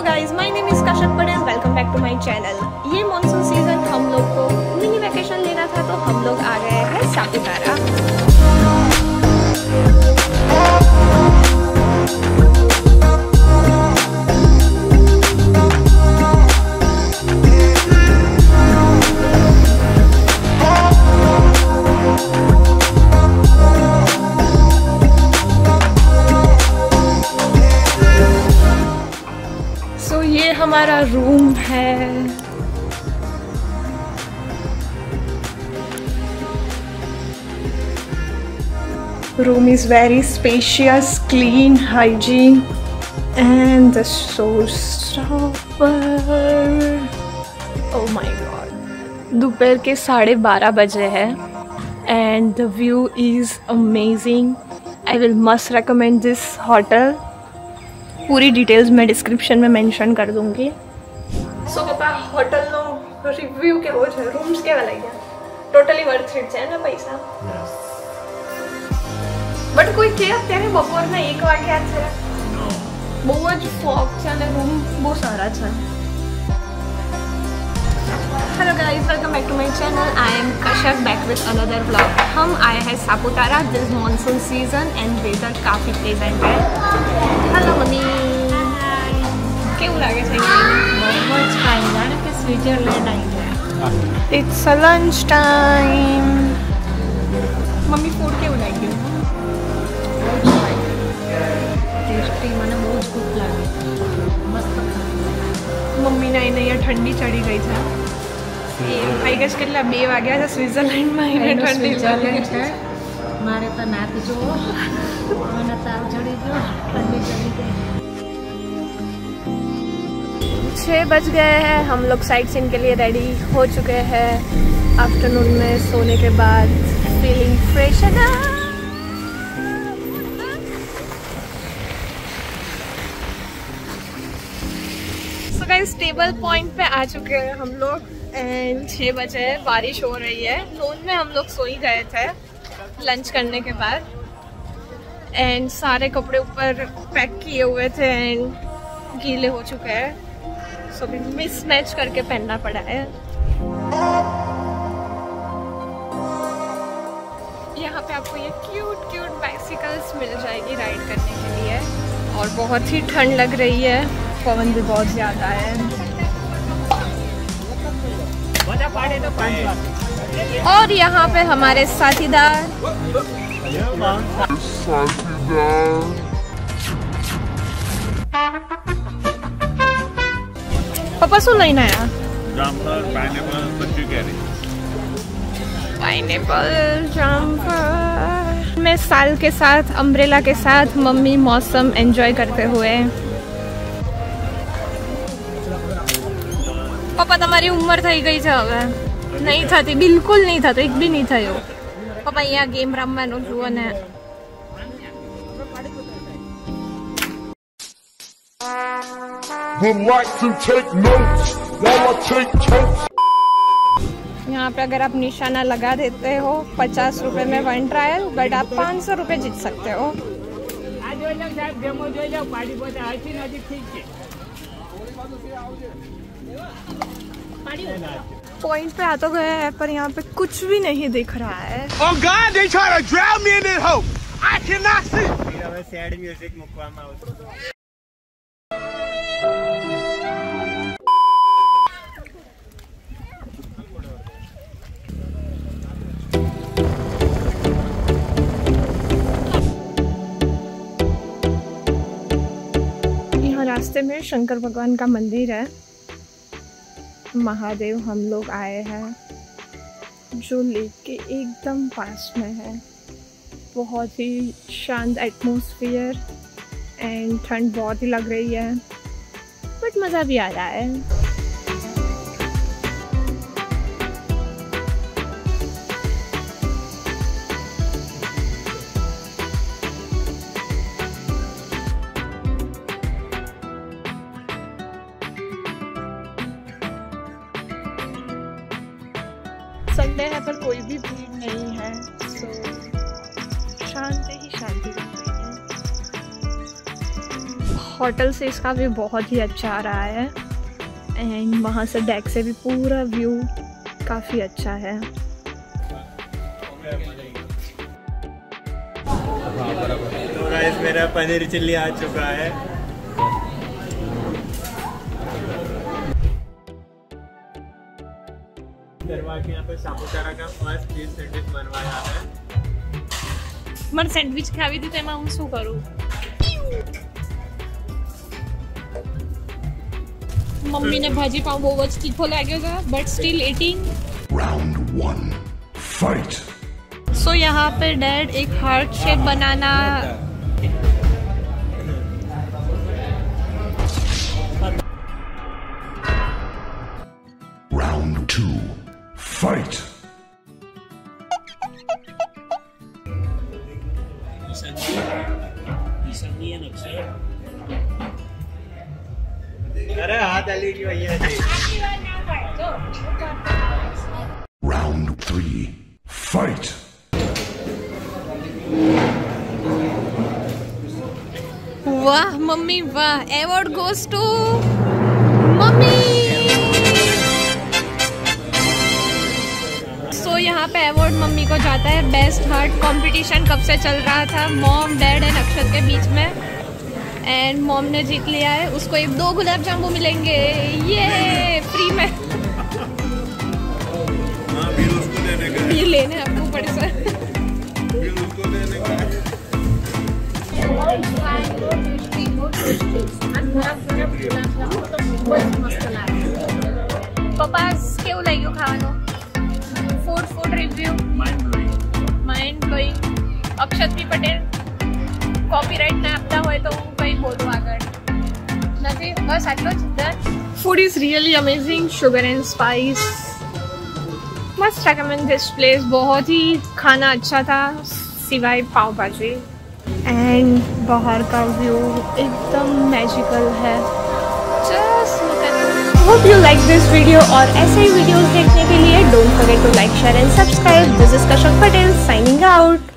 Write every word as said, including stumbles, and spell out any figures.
Guys, my name is Kashyap Patel, welcome back to my channel. ये monsoon season हम लोग को मिनी वैकेशन लेना था, तो हम लोग आ गए हैं सापुतारा। तो ये हमारा रूम है। Room is very spacious, clean, hygiene and the showstopper. Oh my god, दोपहर के साढ़े बारह बजे है and the view is amazing. I will must recommend this hotel. पूरी डिटेल्स मैं डिस्क्रिप्शन में मेंशन कर दूंगी। सो पापा, होटल नो रिव्यू के हो છે, રૂમ્સ કેવા લાગ્યા? ટોટલી વર્થ ઇટ છે ને પૈસા? બટ કોઈ કે અત્યારે બપોરના એક વાગ્યા છે, બહુ જ ફોગ છે અને રૂમ બહુ સારા છે। Hello guys, welcome back to my channel. I am Kashyap back with another vlog. हम आए हैं Saputara this monsoon season and weather काफ़ी प्लेजेंट है। हेलो मम्मी, केवू लागे छे? बहुत फाइन, जाने के स्विट्जरलैंड आई है। It's a lunch time. Mummy food केवू लागे? टेस्टी, મને બહુ જ ભૂખ લાગી, મસ્ત। મમ્મી ને અહીંયા ઠંડી ચડી ગઈ છે। એ આઈ ગેસ કેટલા બે વાગ્યા છે સ્વિટ્ઝરલેન્ડમાં, એને ઠંડી સ્વિટ્ઝરલેન્ડ છે। મારે તો નાતી જો મને તાવ ચડી ગયો, ઠંડી ચડી ગઈ। छः बज गए हैं, हम लोग साइट सीन के लिए रेडी हो चुके हैं। आफ्टरनून में सोने के बाद फीलिंग फ्रेश है ना। सो गाइस, टेबल पॉइंट पे आ चुके हैं हम लोग एंड छः बजे है, बारिश हो रही है। लॉन में हम लोग सो ही गए थे लंच करने के बाद एंड सारे कपड़े ऊपर पैक किए हुए थे एंड गीले हो चुके हैं, सो भी मिस मैच करके पहनना पड़ा है। यहाँ पे आपको ये क्यूट क्यूट बाइसिकल्स मिल जाएगी राइड करने के लिए और बहुत ही ठंड लग रही है, पवन भी बहुत ज़्यादा है। और यहाँ पे हमारे साथीदार पापा શું લઈને આયા? જામફળ, પાઇનેપલ, બધી કેરી। पाइनएप्पल, जामफल। मैं साल के साथ अम्ब्रेला के साथ मम्मी मौसम एंजॉय करते हुए। पापा તમારી ઉંમર થઈ ગઈ છે હવે, નહીં થતી, બિલકુલ નહીં થતો, એક બી નહીં થયો। પપ્પા અહીંયા ગેમ રમવાનું જુઓ ને। Would like to take notes while I take totes. यहाँ पे अगर आप निशाना लगा देते हो पचास रुपए में वन ट्रायल, बट आप पाँच सौ रुपये जीत सकते हो। पॉइंट पे आ तो गए हैं पर यहाँ पे कुछ भी नहीं दिख रहा है। Oh God, they try to drown me in this hole. I cannot see. Sad music મૂકવામાં આવશે। रास्ते में शंकर भगवान का मंदिर है, महादेव हम लोग आए हैं जो लेक के एकदम पास में है। बहुत ही शांत एटमॉस्फेयर एंड ठंड बहुत ही लग रही है, बट मज़ा भी आ रहा है। संडे है पर कोई भी भीड़ नहीं है, तो शांति ही शांति लग रही है। होटल से इसका व्यू बहुत ही अच्छा आ रहा है एंड वहाँ से डेक से भी पूरा व्यू काफ़ी अच्छा है। तो गाइस मेरा पनीर चिल्ली आ चुका है। दरबार के यहाँ पे सापुतारा का फर्स्ट चीज सैंडविच बनवाया है। मन सैंडविच खावी थी तो मैं हूँ શું करूँ? मम्मी ने भाजी पाव बहुत तीखो लाग्यो था but still eating. Round one. Fight. So so, यहाँ पे डैड एक हार्ट शेप बनाना Round two. Fight. अरे हाथ अली की भैया जी। Round three. Fight. वाह मम्मी वाह, award goes to mummy. So यहाँ पे अवार्ड मम्मी को जाता है। बेस्ट हार्ट कंपटीशन कब से चल रहा था मॉम डैड एंड अक्षत के बीच में एंड मॉम ने जीत लिया है। उसको एक दो गुलाब जामुन मिलेंगे ये फ्री में। हाँ, बिल उसको देने का है। ये लेने आपको ऊपर से बिल उसको देने का है। પપ્પાસ કેવું લાગ્યું ખાવાનું? Food food review mind blowing. Mind blowing. અક્ષતભી પટેલ કોપીરાઇટ ના આપતા હોય તો હું કંઈ બોલું આગળ નથી, બસ આટલું જ done. Food is really amazing, sugar and spice must recommend this place. बहुत ही खाना अच्छा था सिवाय पाव भाजी एंड बाहर का व्यू एकदम मैजिकल है। Just look at it. Hope you like this video और ऐसे ही वीडियोस देखने के लिए don't forget to like share and subscribe. This is Kashyap Patel signing out.